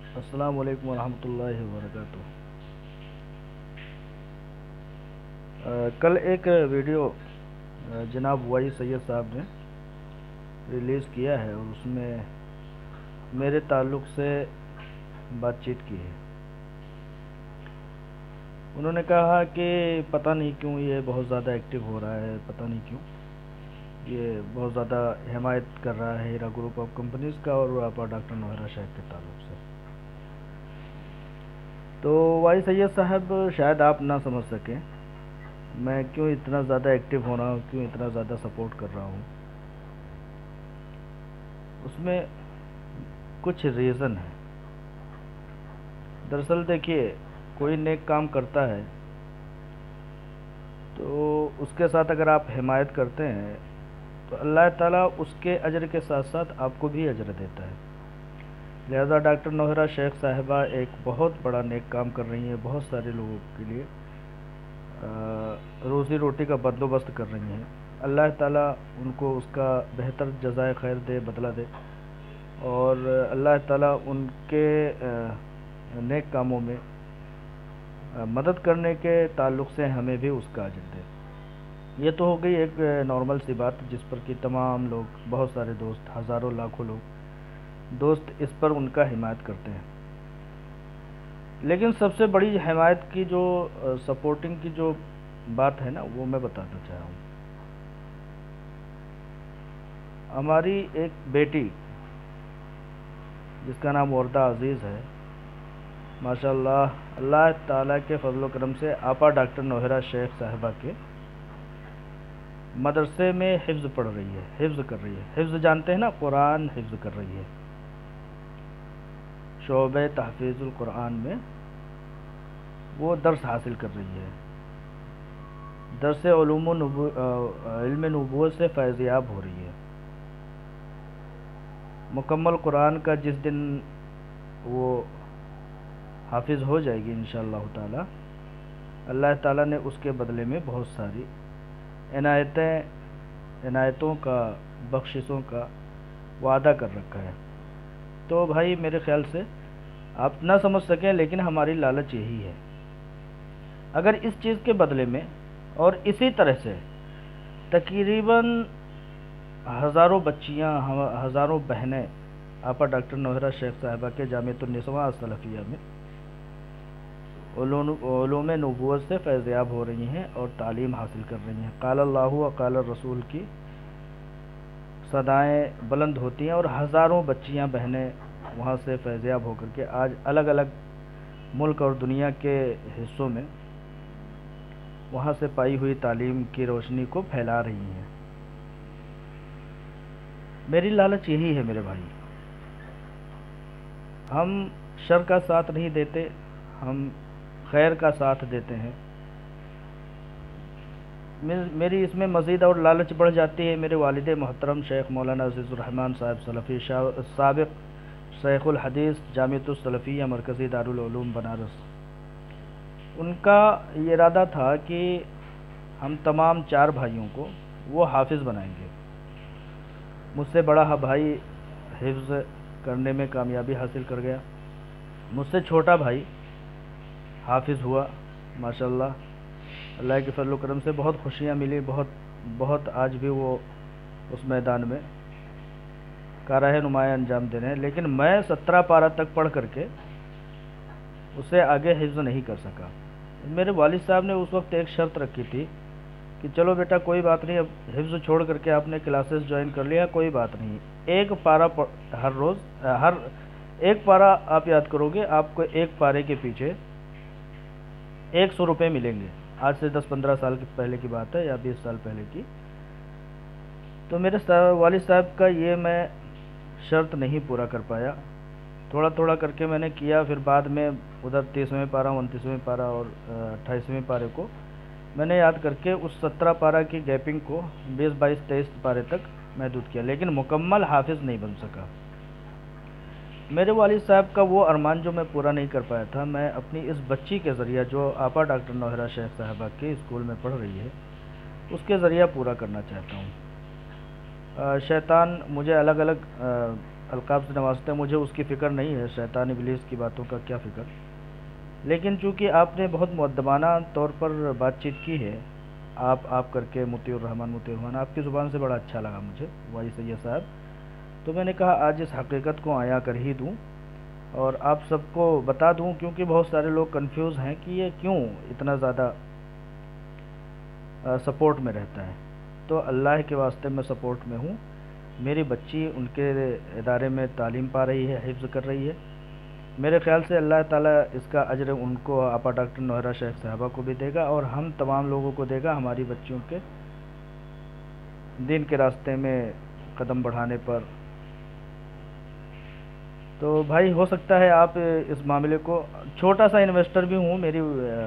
السلام علیکم ورحمۃ اللہ وبرکاتہ۔ کل ایک ویڈیو جناب وائی سید صاحب نے ریلیز کیا ہے اور اس میں میرے تعلق سے بات چیت کی ہے۔ انہوں نے کہا کہ پتہ نہیں کیوں یہ بہت زیادہ ایکٹیو ہو رہا ہے، پتہ نہیں کیوں یہ بہت زیادہ حمایت کر رہا ہے ہیرا گروپ آف کمپنیز کا اور آپا ڈاکٹر نوہرا شیخ کے تعلق سے۔ تو وائی سید صاحب شاید آپ نہ سمجھ سکیں میں کیوں اتنا زیادہ ایکٹیو ہو رہا ہوں، کیوں اتنا زیادہ سپورٹ کر رہا ہوں۔ اس میں کچھ ریزن ہے۔ دراصل دیکھیے، کوئی نیک کام کرتا ہے تو اس کے ساتھ اگر آپ حمایت کرتے ہیں تو اللہ تعالیٰ اس کے اجر کے ساتھ ساتھ آپ کو بھی اجر دیتا ہے۔ لہذا ڈاکٹر نوہرا شیخ صاحبہ ایک بہت بڑا نیک کام کر رہی ہیں، بہت سارے لوگوں کے لیے روزی روٹی کا بندوبست کر رہی ہیں۔ اللہ تعالیٰ ان کو اس کا بہتر جزائے خیر دے، بدلہ دے، اور اللہ تعالیٰ ان کے نیک کاموں میں مدد کرنے کے تعلق سے ہمیں بھی اس کا اجر دے۔ یہ تو ہو گئی ایک نارمل سی بات جس پر کہ تمام لوگ، بہت سارے دوست، ہزاروں لاکھوں لوگ دوست اس پر ان کا حمایت کرتے ہیں۔ لیکن سب سے بڑی حمایت کی جو سپورٹنگ کی جو بات ہے نا، وہ میں بتانا چاہ رہا ہوں۔ ہماری ایک بیٹی جس کا نام وردہ عزیز ہے، ماشاءاللہ اللہ تعالیٰ کے فضل و کرم سے آپا ڈاکٹر نوہرا شیخ صاحبہ کے مدرسے میں حفظ پڑھ رہی ہے، حفظ کر رہی ہے۔ حفظ جانتے ہیں نا، قرآن حفظ کر رہی ہے۔ شعبہ تحفیظ القرآن میں وہ درس حاصل کر رہی ہے۔ درس علم نبوت سے فیض یاب ہو رہی ہے۔ مکمل قرآن کا جس دن وہ حافظ ہو جائے گی انشاءاللہ تعالی، اللہ تعالیٰ نے اس کے بدلے میں بہت ساری عنایتوں کا، بخششوں کا وعدہ کر رکھا ہے۔ تو بھائی میرے خیال سے آپ نہ سمجھ سکیں، لیکن ہماری لالچ یہی ہے۔ اگر اس چیز کے بدلے میں اور اسی طرح سے تقریباً ہزاروں بچیاں، ہزاروں بہنیں آپا ڈاکٹر نوہرا شیخ صاحبہ کے جامعۃ النسواء السلفیہ میں علوم نبوت سے فیض یاب ہو رہی ہیں اور تعلیم حاصل کر رہی ہیں، قال اللہ و قال الرسول کی صدائیں بلند ہوتی ہیں، اور ہزاروں بچیاں، بہنیں وہاں سے فیض یاب ہو کر کے آج الگ الگ ملک اور دنیا کے حصوں میں وہاں سے پائی ہوئی تعلیم کی روشنی کو پھیلا رہی ہیں۔ میری لالچ یہی ہے میرے بھائی، ہم شر کا ساتھ نہیں دیتے، ہم خیر کا ساتھ دیتے ہیں۔ میری اس میں مزید اور لالچ بڑھ جاتی ہے۔ میرے والد محترم شیخ مولانا عزیز الرحمن صاحب سلفی، سابق شیخ الحدیث جامعۃ السلفیہ مرکزی دارالعلوم بنارس، ان کا یہ ارادہ تھا کہ ہم تمام 4 بھائیوں کو وہ حافظ بنائیں گے۔ مجھ سے بڑا بھائی حفظ کرنے میں کامیابی حاصل کر گیا، مجھ سے چھوٹا بھائی حافظ ہوا، ماشاءاللہ اللہ کے فضل و کرم سے بہت خوشیاں ملی، بہت آج بھی وہ اس میدان میں کارہ نمایاں انجام دے رہے ہیں۔ لیکن میں 17 پارہ تک پڑھ کر کے اسے آگے حفظ نہیں کر سکا۔ میرے والد صاحب نے اس وقت ایک شرط رکھی تھی کہ چلو بیٹا کوئی بات نہیں، اب حفظ چھوڑ کر کے آپ نے کلاسز جوائن کر لیا، کوئی بات نہیں، ایک پارہ ہر روز، ہر ایک پارہ آپ یاد کرو گے، آپ کو ایک پارے کے پیچھے 100 روپے ملیں گے۔ آج سے 10-15 سال پہلے کی بات ہے، یا 20 سال پہلے کی۔ تو میرے والد صاحب کا یہ میں شرط نہیں پورا کر پایا، تھوڑا تھوڑا کر کے میں نے کیا، پھر بعد میں ادھر 30ویں پارہ، 29ویں پارہ اور 28ویں پارے کو میں نے یاد کر کے اس 17 پارہ کی گیپنگ کو 20، 22، 23 پارے تک محدود کیا، لیکن مکمل حافظ نہیں بن سکا۔ میرے والد صاحب کا وہ ارمان جو میں پورا نہیں کر پایا تھا، میں اپنی اس بچی کے ذریعہ جو آپا ڈاکٹر نوہرا شیخ صاحبہ کے اسکول میں پڑھ رہی ہے، اس کے ذریعہ پورا کرنا چاہتا ہوں۔ شیطان مجھے الگ الگ القاب سے نوازتے ہیں، مجھے اس کی فکر نہیں ہے، شیطان ابلیس کی باتوں کا کیا فکر، لیکن چونکہ آپ نے بہت مؤدبانہ طور پر بات چیت کی ہے، آپ کر کے مطیع الرحمن آپ کی زبان سے بڑا اچھا لگا مجھے وائی سید صاحب، تو میں نے کہا آج اس حقیقت کو عیاں کر ہی دوں اور آپ سب کو بتا دوں، کیونکہ بہت سارے لوگ کنفیوز ہیں کہ یہ کیوں اتنا زیادہ سپورٹ میں رہتا ہے۔ تو اللہ کے واسطے میں سپورٹ میں ہوں، میری بچی ان کے ادارے میں تعلیم پا رہی ہے، حفظ کر رہی ہے، میرے خیال سے اللہ تعالیٰ اس کا اجر ان کو آپا ڈاکٹر نوحیرہ شیخ صاحبہ کو بھی دے گا اور ہم تمام لوگوں کو دے گا ہماری بچیوں کے دین کے راستے میں قدم بڑھانے پر۔ تو بھائی ہو سکتا ہے آپ اس معاملے کو، چھوٹا سا انویسٹر بھی ہوں، میری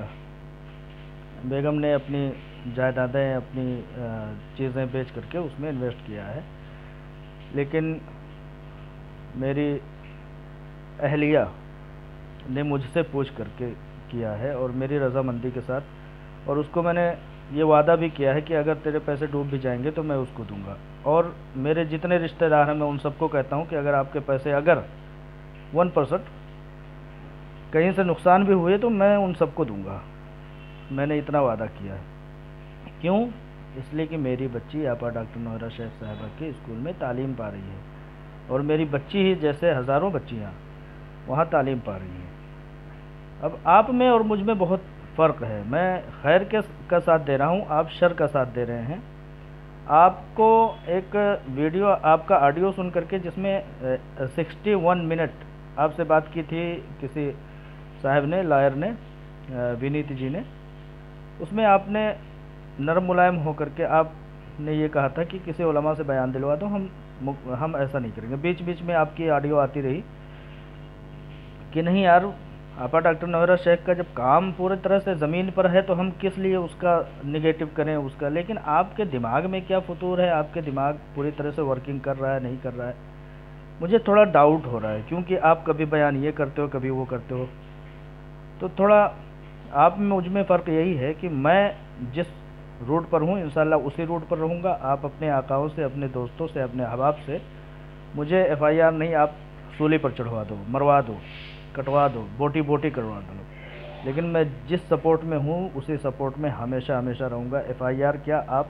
بیگم نے اپنی جائیدادیں اپنی چیزیں بیچ کر کے اس میں انویسٹ کیا ہے، لیکن میری اہلیہ نے مجھ سے پوچھ کر کے کیا ہے اور میری رضامندی کے ساتھ، اور اس کو میں نے یہ وعدہ بھی کیا ہے کہ اگر تیرے پیسے ڈوب بھی جائیں گے تو میں اس کو دوں گا، اور میرے جتنے رشتہ دار ہیں میں ان سب کو کہتا ہوں کہ اگر آپ کے پیسے اگر 1% کہیں سے نقصان بھی ہوئے تو میں ان سب کو دوں گا، میں نے اتنا وعدہ کیا ہے۔ کیوں؟ اس لیے کہ میری بچی آپا ڈاکٹر نوحیرہ شیخ صاحبہ کے اسکول میں تعلیم پا رہی ہے، اور میری بچی ہی جیسے ہزاروں بچیاں وہاں تعلیم پا رہی ہیں۔ اب آپ میں اور مجھ میں بہت فرق ہے، میں خیر کا ساتھ دے رہا ہوں، آپ شر کا ساتھ دے رہے ہیں۔ آپ کو ایک ویڈیو، آپ کا آڈیو سن کر کے جس میں 61 منٹ آپ سے بات کی تھی کسی صاحب نے، لائر نے، ونیت جی نے، اس میں آپ نے نرم ملائم ہو کر کے آپ نے یہ کہا تھا کہ کسی علماء سے بیان دلوا دو، ہم ایسا نہیں کریں گے۔ بیچ بیچ میں آپ کی آڈیو آتی رہی کہ نہیں یار، آپا ڈاکٹر نوحیرہ شیخ کا جب کام پورے طرح سے زمین پر ہے تو ہم کس لیے اس کا نگیٹو کریں اس کا، لیکن آپ کے دماغ میں کیا فطور ہے، آپ کے دماغ پوری طرح سے ورکنگ کر رہا ہے نہیں کر رہا ہے، مجھے تھوڑا ڈاؤٹ ہو رہا ہے، کیونکہ آپ کبھی بیان یہ کرتے ہو کبھی وہ کرتے ہو، تو تھوڑا آپ میں مجھ میں فرق یہی ہے کہ میں جس روٹ پر ہوں انشاءاللہ اسی روٹ پر رہوں گا۔ آپ اپنے آقاؤں سے، اپنے دوستوں سے، اپنے احباب سے مجھے FIR نہیں، آپ سولی پر چڑھوا دو، مروا دو، کٹوا دو، بوٹی کروا دو، لیکن میں جس سپورٹ میں ہوں اسی سپورٹ میں ہمیشہ رہوں گا۔ FIR کیا، آپ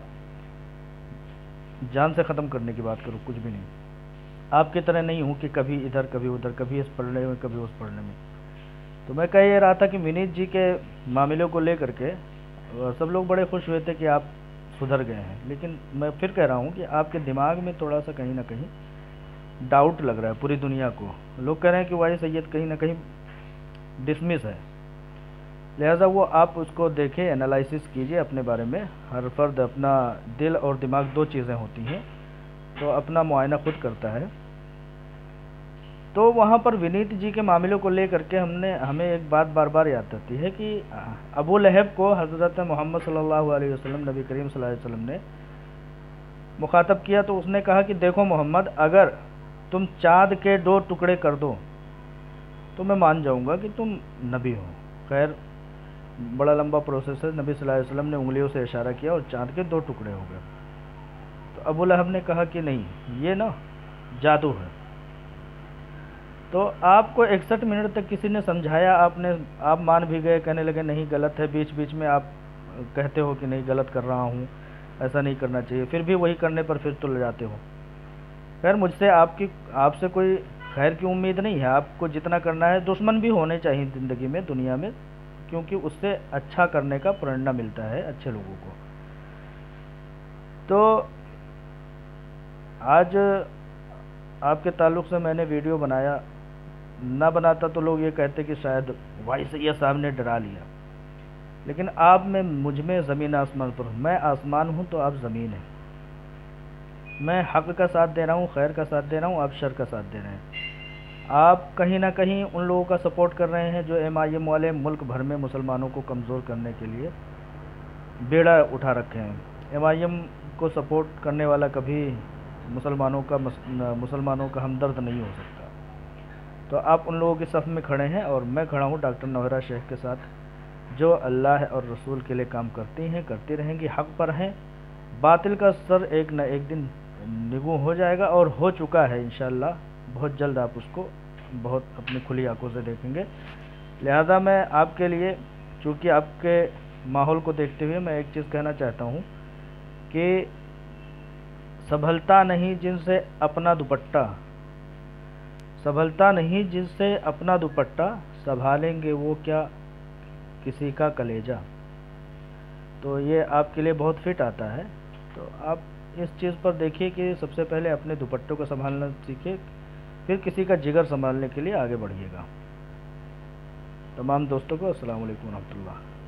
جان سے ختم کرنے کی بات کرو، کچھ بھی نہیں، آپ کی طرح نہیں ہوں کہ کبھی ادھر کبھی ادھر، کبھی اس پڑھنے میں کبھی اس پڑھنے میں۔ تو میں کہہ یہ رہا تھا کہ ونیت جی کے معاملے کو لے کر کے سب لوگ بڑے خوش ہوئے تھے کہ آپ سدھر گئے ہیں، لیکن میں پھر کہہ رہا ہوں کہ آپ کے دماغ میں تھوڑا سا کہیں نہ کہیں ڈاؤٹ لگ رہا ہے پوری دنیا کو، لوگ کہہ رہے ہیں کہ وائی سید کہیں نہ کہیں ڈسمس ہے، لہٰذا وہ آپ اس کو دیکھیں، انالائسس کیجئے اپنے بارے میں، ہر فرد اپنا دل اور دماغ دو چیزیں ہوتی ہیں، تو اپنا معائنہ خود کرتا ہے۔ تو وہاں پر ونیت جی کے معاملے کو لے کر کے ہمیں ایک بات بار بار یاد آتی ہے کہ ابو لہب کو حضرت محمد صلی اللہ علیہ وسلم، نبی کریم صلی اللہ علیہ وسلم نے مخاطب کیا تو اس نے کہا کہ دیکھو محمد، اگر تم چاند کے 2 ٹکڑے کر دو تو میں مان جاؤں گا کہ تم نبی ہو۔ خیر بڑا لمبا پروسیس ہے، نبی صلی اللہ علیہ وسلم نے انگلیوں سے اشارہ کیا اور چاند کے 2 ٹکڑے ہو گئے، تو ابو لہب نے کہا کہ نہیں، یہ نا جادو ہے۔ تو آپ کو 61 منٹ تک کسی نے سمجھایا، آپ مان بھی گئے، کہنے لگے نہیں غلط ہے، بیچ بیچ میں آپ کہتے ہو کہ نہیں غلط کر رہا ہوں، ایسا نہیں کرنا چاہیے، پھر بھی وہی کرنے پر پھر تل جاتے ہو۔ خیر مجھ سے آپ سے کوئی خیر کی امید نہیں ہے، آپ کو جتنا کرنا ہے، دشمن بھی ہونے چاہیے زندگی میں، دنیا میں، کیونکہ اس سے اچھا کرنے کا پریرنا ملتا ہے اچھے لوگوں کو۔ تو آج آپ کے تعلق سے میں نے ویڈیو بنایا، نہ بناتا تو لوگ یہ کہتے کہ شاید وائی سید صاحب نے ڈرا لیا، لیکن آپ میں مجھ میں زمین آسمان پر ہوں، میں آسمان ہوں تو آپ زمین ہیں، میں حق کا ساتھ دے رہا ہوں، خیر کا ساتھ دے رہا ہوں، آپ شر کا ساتھ دے رہے ہیں۔ آپ کہیں نہ کہیں ان لوگوں کا سپورٹ کر رہے ہیں جو MIM والے ملک بھر میں مسلمانوں کو کمزور کرنے کے لیے بیڑا اٹھا رکھے ہیں۔ MIM کو سپورٹ کرنے والا کبھی مسلمانوں کا ہمدرد نہیں ہو سکتا۔ تو آپ ان لوگوں کے صف میں کھڑے ہیں اور میں کھڑا ہوں ڈاکٹر نوحیرہ شیخ کے ساتھ، جو اللہ اور رسول کے لیے کام کرتی ہیں، کرتی رہیں گی، حق پر ہیں۔ باطل کا سر ایک نہ ایک دن نگوں ہو جائے گا اور ہو چکا ہے انشاءاللہ، بہت جلد آپ اس کو بہت اپنی کھلی آنکھوں سے دیکھیں گے۔ لہذا میں آپ کے لیے، چونکہ آپ کے ماحول کو دیکھتے ہوئے میں ایک چیز کہنا چاہتا ہوں کہ سنبھلتا نہیں جن سے اپنا دوپٹہ، سنبھلتا نہیں جن سے اپنا دوپٹہ، سنبھالیں گے وہ کیا کسی کا کلیجہ۔ تو یہ آپ کے لیے بہت فٹ آتا ہے، تو آپ اس چیز پر دیکھیے کہ سب سے پہلے اپنے دوپٹوں کو سنبھالنا سیکھیں، پھر کسی کا جگر سنبھالنے کے لیے آگے بڑھیے گا۔ تمام دوستوں کو السلام علیکم ورحمۃ اللہ۔